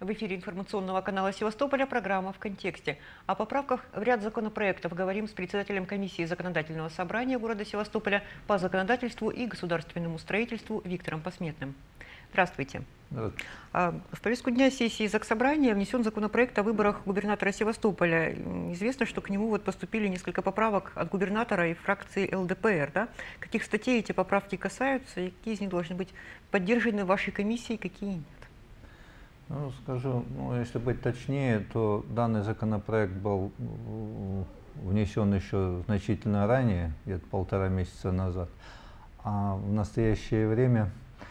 В эфире информационного канала Севастополя программа «В контексте». О поправках в ряд законопроектов говорим с председателем комиссии Законодательного собрания города Севастополя по законодательству и государственному строительству Виктором Посметным. Здравствуйте. Здравствуйте. В повестку дня сессии Заксобрания внесен законопроект о выборах губернатора Севастополя. Известно, что к нему поступили несколько поправок от губернатора и фракции ЛДПР. Да? Каких статей эти поправки касаются, и какие из них должны быть поддержаны вашей комиссией, какие нет? Ну, скажу, если быть точнее, то данный законопроект был внесен еще значительно ранее, где-то 1,5 месяца назад. А в настоящее время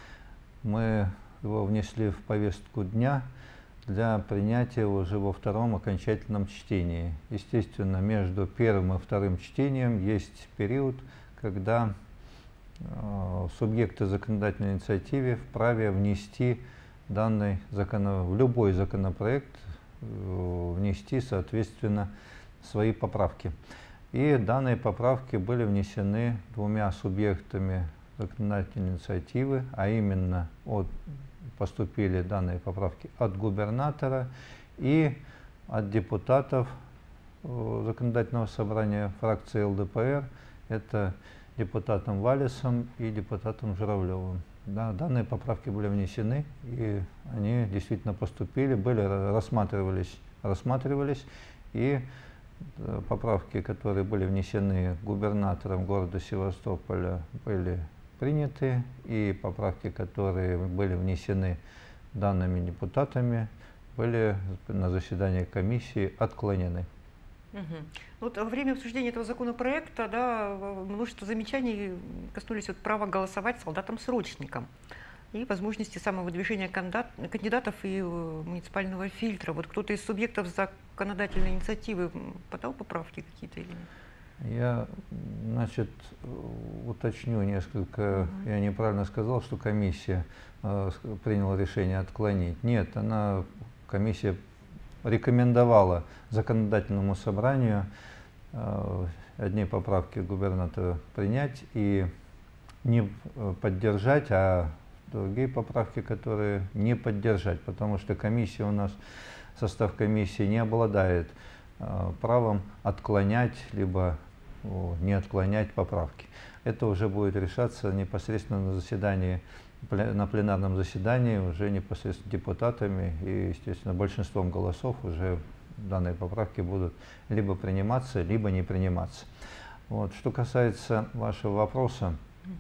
мы его внесли в повестку дня для принятия уже во втором окончательном чтении. Естественно, между первым и вторым чтением есть период, когда субъекты законодательной инициативы вправе внести в любой законопроект, внести, соответственно, свои поправки. И данные поправки были внесены двумя субъектами законодательной инициативы, а именно поступили данные поправки от губернатора и от депутатов законодательного собрания фракции ЛДПР, это депутатом Валесом и депутатом Журавлевым. Да, данные поправки были внесены, и они действительно поступили, рассматривались, и поправки, которые были внесены губернатором города Севастополя, были приняты, и поправки, которые были внесены данными депутатами, были на заседании комиссии отклонены. Вот во время обсуждения этого законопроекта, да, множество замечаний коснулись права голосовать солдатам-срочникам и возможности самовыдвижения кандидатов и муниципального фильтра. Вот кто-то из субъектов законодательной инициативы подал поправки какие-то или нет? Я, уточню несколько. Я неправильно сказал, что комиссия приняла решение отклонить. Нет, комиссия рекомендовала законодательному собранию одни поправки губернатора принять и не поддержать, а другие поправки, которые не поддержать, потому что комиссия у нас, состав комиссии не обладает правом отклонять либо не отклонять поправки. Это уже будет решаться непосредственно на заседании, на пленарном заседании, уже непосредственно депутатами, и, естественно, большинством голосов уже данные поправки будут либо приниматься, либо не приниматься. Вот. Что касается вашего вопроса,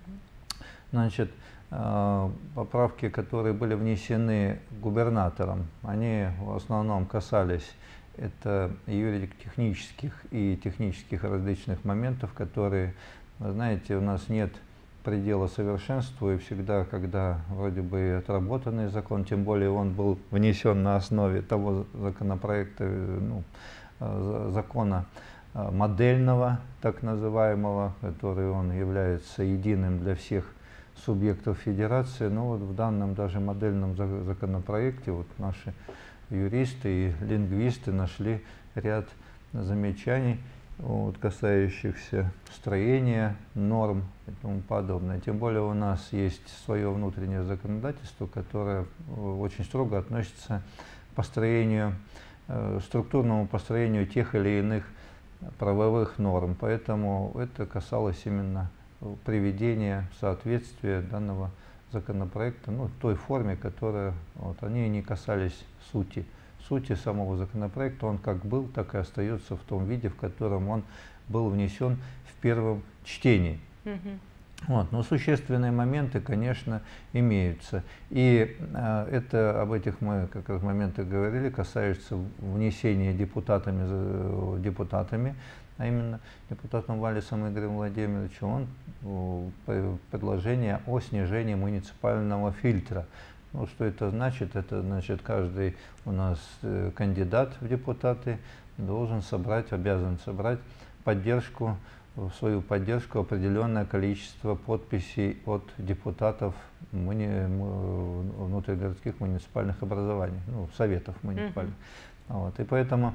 поправки, которые были внесены губернатором, они в основном касались юридико-технических и технических различных моментов, которые, вы знаете, у нас нет предела совершенству, и всегда, когда вроде бы отработанный закон, тем более он был внесен на основе того законопроекта, закона модельного, так называемого, который он является единым для всех субъектов федерации, но вот в данном даже модельном законопроекте наши юристы и лингвисты нашли ряд замечаний, касающихся строения, норм и тому подобное. Тем более у нас есть свое внутреннее законодательство, которое очень строго относится к структурному построению тех или иных правовых норм. Поэтому это касалось именно приведения в соответствие данного законопроекта, в той форме, которая они не касались сути самого законопроекта. Он как был, так и остается в том виде, в котором он был внесен в первом чтении. Но существенные моменты, конечно, имеются. И об этих мы как раз моментах говорили, касаются внесения депутатами, а именно депутатом Валесом Игорем Владимировичем, предложение о снижении муниципального фильтра. Что это значит? Это значит, каждый у нас кандидат в депутаты обязан собрать свою поддержку определенное количество подписей от депутатов внутригородских муниципальных образований, советов муниципальных. И поэтому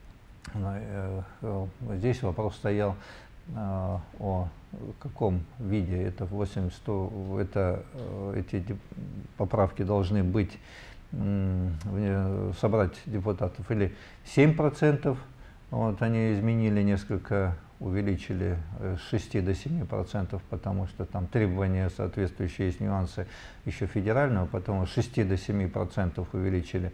здесь вопрос стоял о каком виде эти поправки должны быть собрать депутатов, или 7%, вот, они изменили несколько, увеличили с 6 до 7%, потому что там требования соответствующие, есть нюансы еще федерального, потом с 6 до 7% увеличили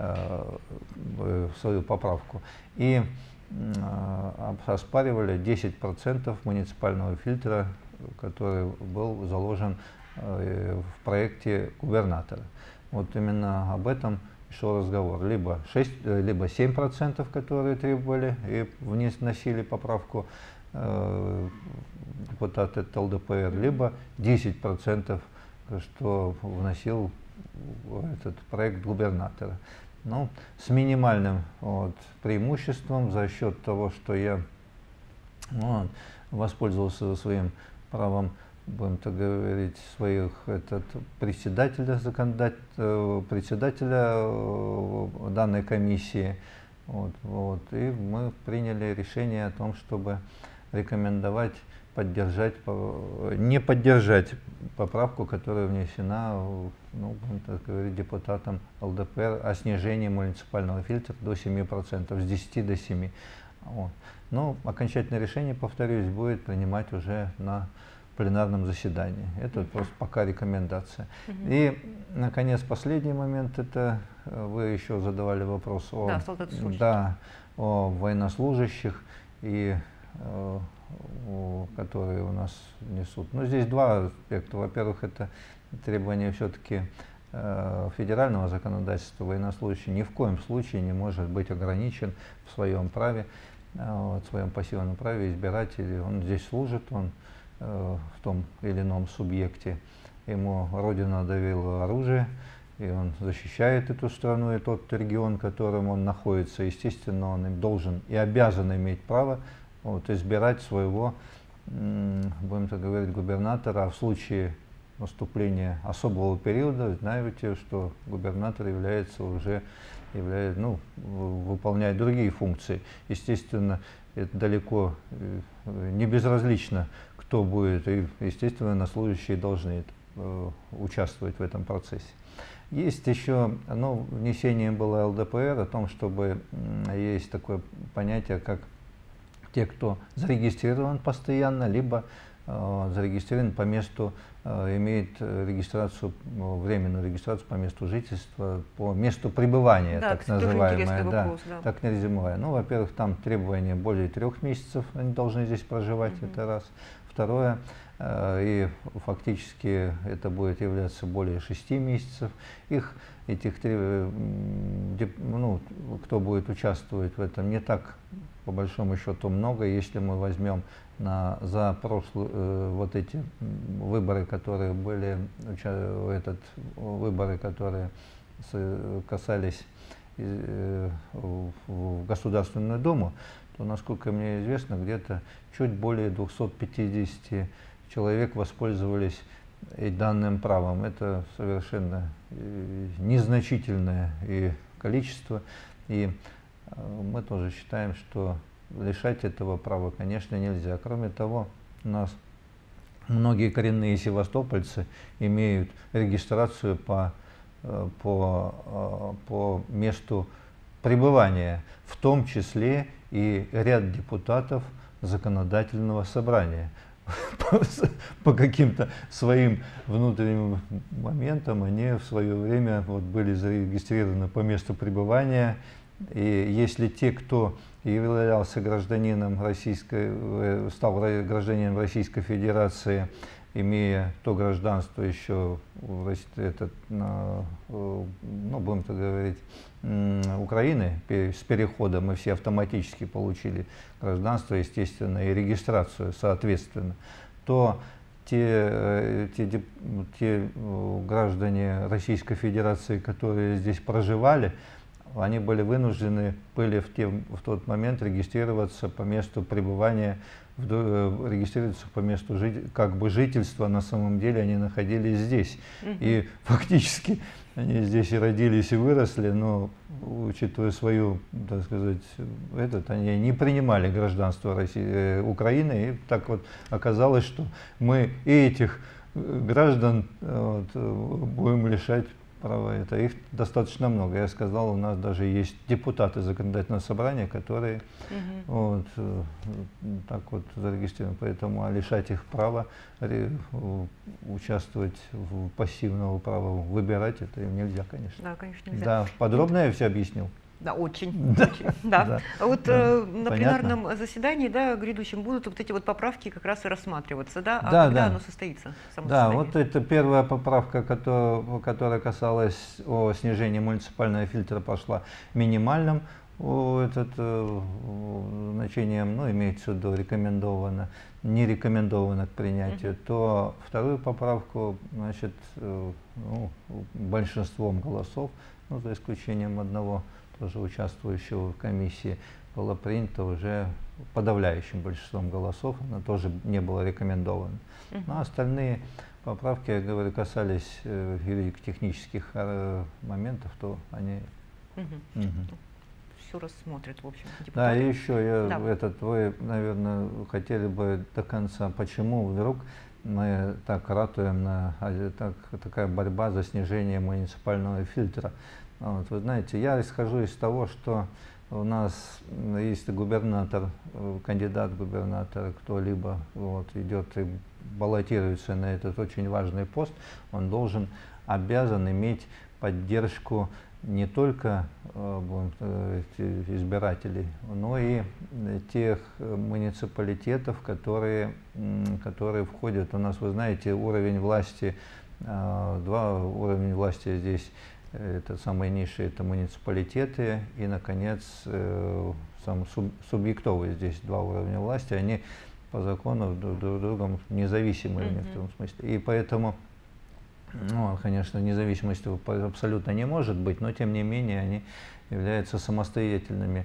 свою поправку. И оспаривали 10% муниципального фильтра, который был заложен в проекте губернатора. Вот именно об этом шел разговор. Либо 7%, которые требовали и вносили поправку депутаты ЛДПР, либо 10%, что вносил этот проект губернатора. Ну, с минимальным преимуществом за счет того, что я воспользовался своим правом, будем так говорить, председателя данной комиссии. И мы приняли решение о том, чтобы рекомендовать не поддержать поправку, которая внесена, будем так говорить, депутатом ЛДПР о снижении муниципального фильтра до 7%, с 10 до 7. Но окончательное решение, повторюсь, будет принимать уже на пленарном заседании. Это просто пока рекомендация. И, наконец, последний момент, это вы еще задавали вопрос о военнослужащих, которые у нас несут. Но здесь два аспекта. Во-первых, это требование все-таки федерального законодательства. Военнослужащий ни в коем случае не может быть ограничен в своем праве, в своем пассивном праве избирать. Или он здесь служит, он в том или ином субъекте, ему Родина доверила оружие, и он защищает эту страну и тот регион, в котором он находится. Естественно, он должен и обязан иметь право избирать своего, будем так говорить, губернатора. А в случае наступления особого периода, знаете, что губернатор выполняет другие функции. Естественно, это далеко не безразлично, кто будет, и, естественно, военнослужащие должны участвовать в этом процессе. Есть еще, внесение было ЛДПР о том, чтобы есть такое понятие, как те, кто зарегистрирован постоянно, либо зарегистрирован по месту, имеет регистрацию, временную регистрацию по месту жительства, по месту пребывания, так называемая, так называемая. Во-первых, там требования более 3 месяцев они должны здесь проживать, это раз. Второе, и фактически это будет являться более 6 месяцев. Кто будет участвовать в этом, не так, по большому счету, много. Если мы возьмем за прошлые эти выборы, которые были, которые касались в Государственную Думу, то, насколько мне известно, где-то чуть более 250 человек воспользовались данным правом. Это совершенно незначительное количество, и мы тоже считаем, что лишать этого права, конечно, нельзя. Кроме того, у нас многие коренные севастопольцы имеют регистрацию по месту пребывания, в том числе и ряд депутатов законодательного собрания. По каким-то своим внутренним моментам они в свое время были зарегистрированы по месту пребывания. И если те, кто являлся гражданином стал гражданином Российской Федерации, имея то гражданство еще, будем так говорить, Украины, с переходом мы все автоматически получили гражданство, естественно, и регистрацию соответственно, то те граждане Российской Федерации, которые здесь проживали, они были вынуждены в тот момент регистрироваться по месту пребывания, регистрироваться по месту жительства. На самом деле они находились здесь. И фактически они здесь и родились, и выросли, но, учитывая свою, так сказать, они не принимали гражданство Украины. И так вот оказалось, что мы и этих граждан будем лишать права это. Их достаточно много. Я сказал, у нас даже есть депутаты законодательного собрания, которые вот, так вот зарегистрированы. Поэтому лишать их права участвовать в пассивного права выбирать, это им нельзя, конечно. Да, конечно, нельзя. Да, подробно я все объяснил. Да, очень. Да, очень, да. да, А вот да. на Понятно? пленарном заседании, да, грядущем, будут вот эти вот поправки как раз и рассматриваться, да? А Да, когда да. оно состоится? Само Да, заседание? вот это первая поправка, которая касалась о снижении муниципального фильтра, пошла минимальным значением, ну, имеется в виду рекомендовано, не рекомендовано к принятию, то вторую поправку, значит, ну, большинством голосов, ну, за исключением одного тоже участвующего в комиссии, было принято уже подавляющим большинством голосов, она тоже не была рекомендована. Ну, а остальные поправки, я говорю, касались юридико-технических моментов, то они... Все рассмотрят, в общем, депутаты. Да, и еще Да. вы, наверное, хотели бы до конца, почему вдруг мы так ратуем на такая борьба за снижение муниципального фильтра. Вот, вы знаете, я исхожу из того, что у нас есть губернатор, кандидат в губернатора, кто-либо вот, идет и баллотируется на этот очень важный пост, он обязан иметь поддержку не только избирателей, но и тех муниципалитетов, которые входят. У нас, вы знаете, уровень власти, два уровня власти здесь. Это самые низшие, это муниципалитеты, и, наконец, субъектовые здесь два уровня власти, они по закону друг другом независимы в некотором смысле. И поэтому, ну, конечно, независимости абсолютно не может быть, но тем не менее они являются самостоятельными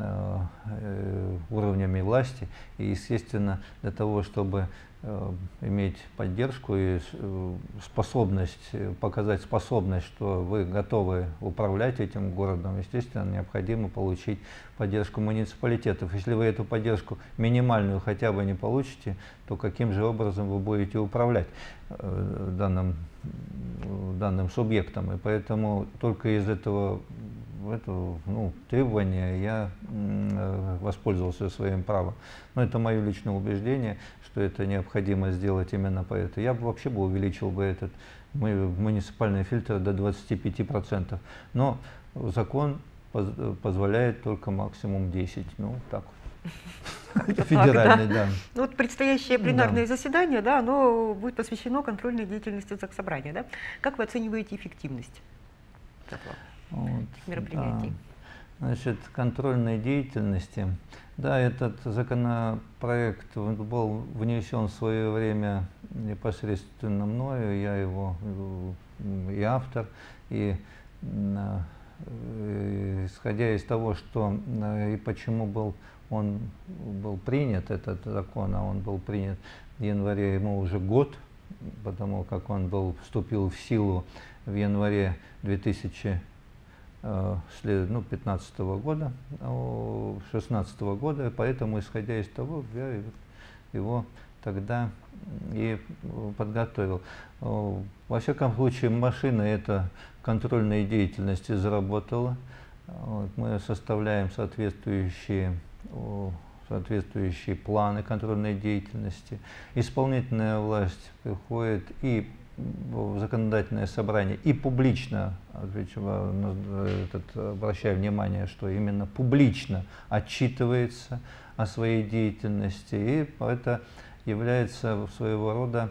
уровнями власти. И, естественно, для того, чтобы иметь поддержку и способность, показать способность, что вы готовы управлять этим городом, естественно, необходимо получить поддержку муниципалитетов. Если вы эту поддержку минимальную хотя бы не получите, то каким же образом вы будете управлять данным субъектом? И поэтому только из этого требования я воспользовался своим правом. Но это мое личное убеждение, что это необходимо сделать именно поэтому. Я бы вообще увеличил бы этот муниципальный фильтр до 25%. Но закон позволяет только максимум 10. Ну, так вот. Это федеральный, да. Ну, вот предстоящее пленарное заседание, да, оно будет посвящено контрольной деятельности Заксобрания, да? Как вы оцениваете эффективность мероприятий? Значит, контрольной деятельности. Да, этот законопроект был внесен в свое время непосредственно мною, я его и автор, и исходя из того, что и почему он был принят, этот закон, а он был принят в январе, ему уже год, потому как он вступил в силу в январе 2015 года, 2016 года, поэтому, исходя из того, я его тогда и подготовил. Во всяком случае, машина эта контрольной деятельности заработала. Мы составляем соответствующие планы контрольной деятельности. Исполнительная власть приходит и в законодательное собрание и публично, обращаю внимание, что именно публично отчитывается о своей деятельности, и это является своего рода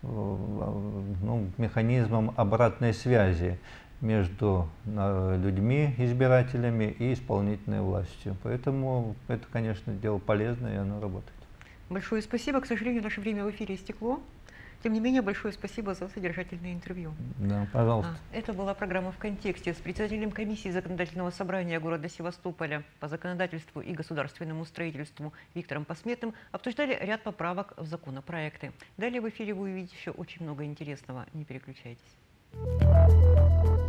механизмом обратной связи между людьми, избирателями и исполнительной властью. Поэтому это, конечно, дело полезное, и оно работает. Большое спасибо. К сожалению, наше время в эфире истекло. Тем не менее, большое спасибо за содержательное интервью. Да, пожалуйста. Это была программа «В контексте» с председателем комиссии Законодательного собрания города Севастополя по законодательству и государственному строительству Виктором Посметным. Обсуждали ряд поправок в законопроекты. Далее в эфире вы увидите еще очень много интересного. Не переключайтесь.